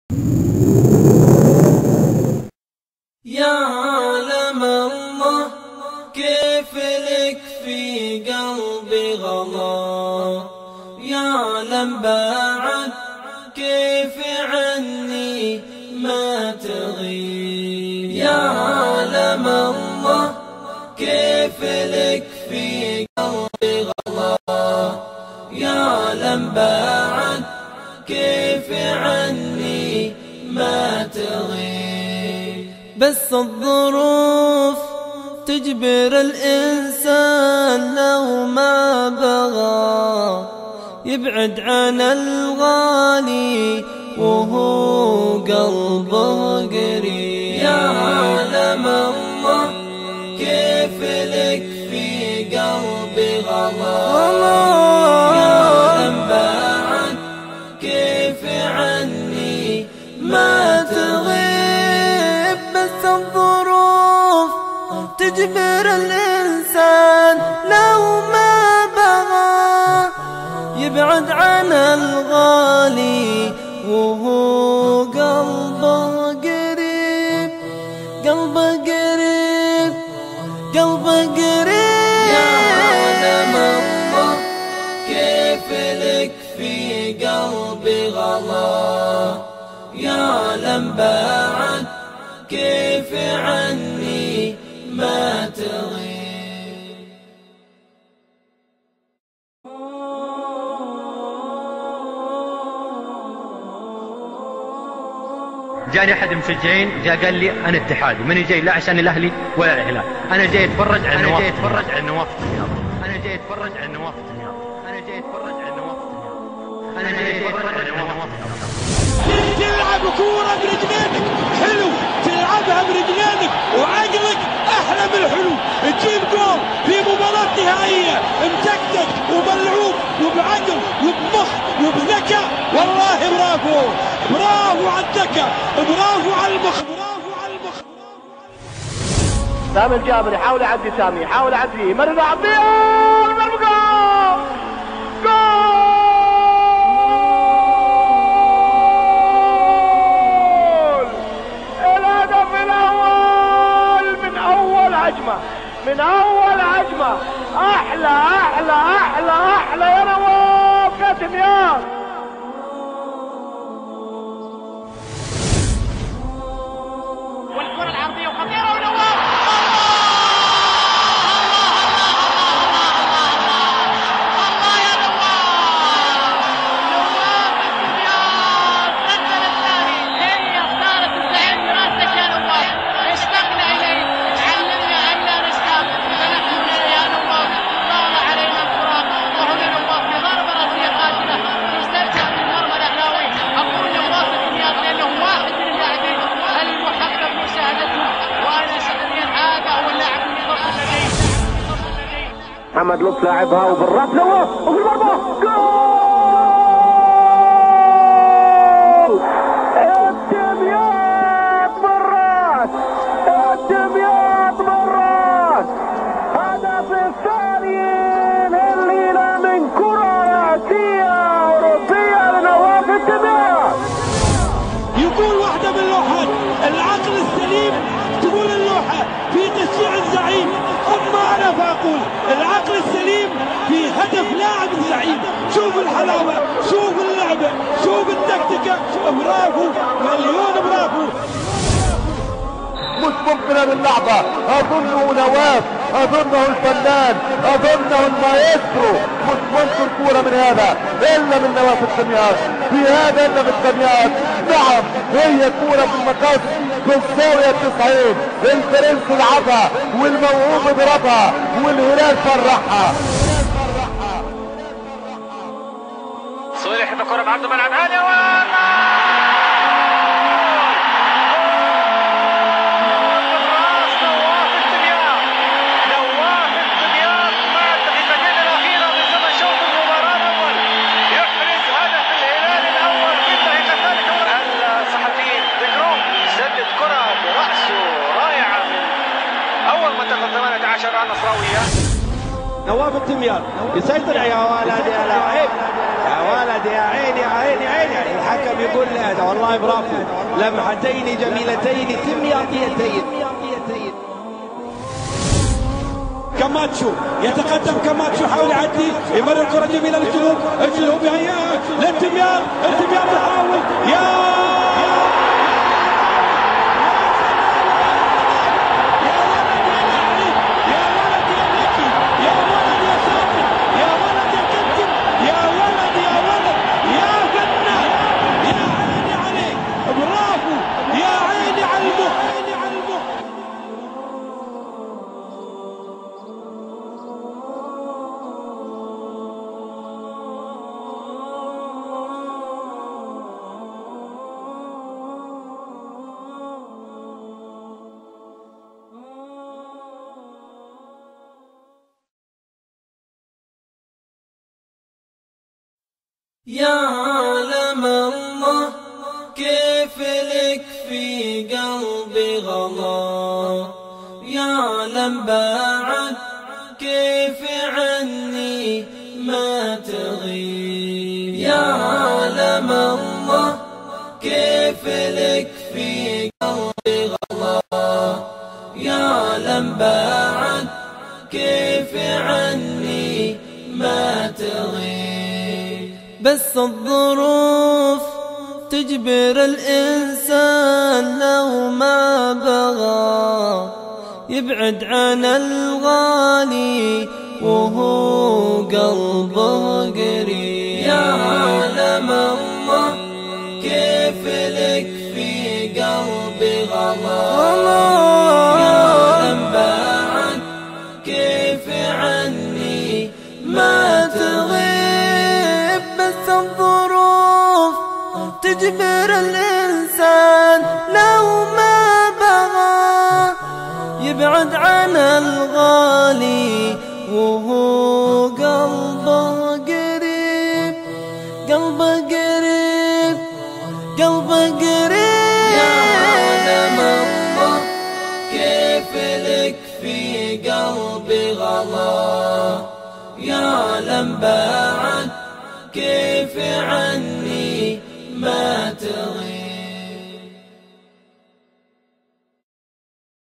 يعلم الله كيف لك في قلبي غلا، يعلم بعد كيف عني ما تغيب. يعلم الله كيف لك في قلبي غلا، يعلم بعد كيف عني ما تغيب. بس الظروف تجبر الإنسان لو ما بغى يبعد عن الغالي وهو قلبه قريب. يعلم الله كيف لك في قلبي غلا، يعلم بعد كيف عني ما تغيب. بس الظروف تجبر الإنسان لو ما بغى يبعد عن الغالي وهو قلبه قريب، قلبه قريب، قلبه قريب. يعلم الله كيف لك في قلبي غلا، يعلم بعد كيف عني ما تغيب. جاني احد المشجعين جاء قال لي انا اتحادي، ماني جاي لا عشان الاهلي ولا الهلال، انا جاي اتفرج على النواف، انا جاي اتفرج على النواف، انا جاي اتفرج على النواف، انا جاي اتفرج على النواف. تلعب كورة برجلينك حلو، تلعبها برجلينك وعقلك احلى من الحلو، تجيب جول في مباراة نهائية متكتك وملعوب وبعقل وبمخ وبذكاء. والله برافو، برافو على الذكاء، برافو على المخ، برافو على المخ. سامي الجابر يحاول يعدي، سامي يحاول يعدي، يمرر عرضية ضرب جول، الهدف الاول من اول هجمة، من اول هجمة. احلى احلى احلى احلى يا نواف يا دمياط. والكرة العرضية وخطيرة ونواف. الله يا نواف، نواف الدمياط سجل الثاني. هي اختارت الزعيم براسك يا نواف، اشتقنا اليه، علمنا ان لا نشتاق فنحن يا نواف. طال علينا الفراق وهنا نواف في ضربة راسية قاتلة تسترجع من مرمى الاهلاوي. اقول نواف الدمياط لانه واحد من اللاعبين المحقق مشاهدته، وانا شخصيا هذا هو اللاعب المفضل لدي. محمد لطفي لاعبها وبالراس نواف وفي المرمى جول. الدمياط بالراس، الدمياط بالراس. هدف الثاني لليلة من كرة رأسية أوروبية لنواف الدمياط. يقول واحدة من اللوحات العقل السليم، تقول اللوحة في تشجيع الزعيم، أما أنا فأقول العقل السليم في هدف لاعب الزعيم. شوف الحلاوة، شوف اللعبة، شوف التكتيكة. برافو، مليون برافو. مش ممكنة باللعبة، أظنه نواف، أظنه الفنان، أظنه المايسترو. مش ممكن كورة من هذا إلا من نواف الدمياط، في هذا إلا من الدمياط. نعم هي كورة في المقص في الزاوية 90، البرنس لعبها والموهوب ضربها والهلال فرحها. صويل يحب الكرة بعرض ملعب هاني نواف الدمياط يسيطر يا ولد يا لاعب. يا ولد يا عيني يا عيني عيني. الحكم يقول لا والله برافو، لمحتين جميلتين سمياطيتين. كاماتشو يتقدم، كاماتشو حاول يعدي، يمرر كرة جميلة للجنوب، الجنوب يهيئها للتميار، التميار يحاول يا يعلم الله كيف لك في قلبي غلا، يعلم بعد كيف عني ما تغيب. يعلم الله كيف لك في قلبي غلا، يعلم بعد كيف عني ما تغيب. بس الظروف تجبر الإنسان لو ما بغى يبعد عن الغالي وهو قلبه قريب. يعلم الله كيف لك في قلبي غلا، يعلم بعد كيف عني ما تغيب. الظروف تجبر الإنسان لو ما بغى يبعد عن الغالي وهو قلبه قريب، قلبه قريب، قلبه قريب. يعلم الله كيف لك في قلبي غلا، يعلم بعد كيف عني ما تغيب.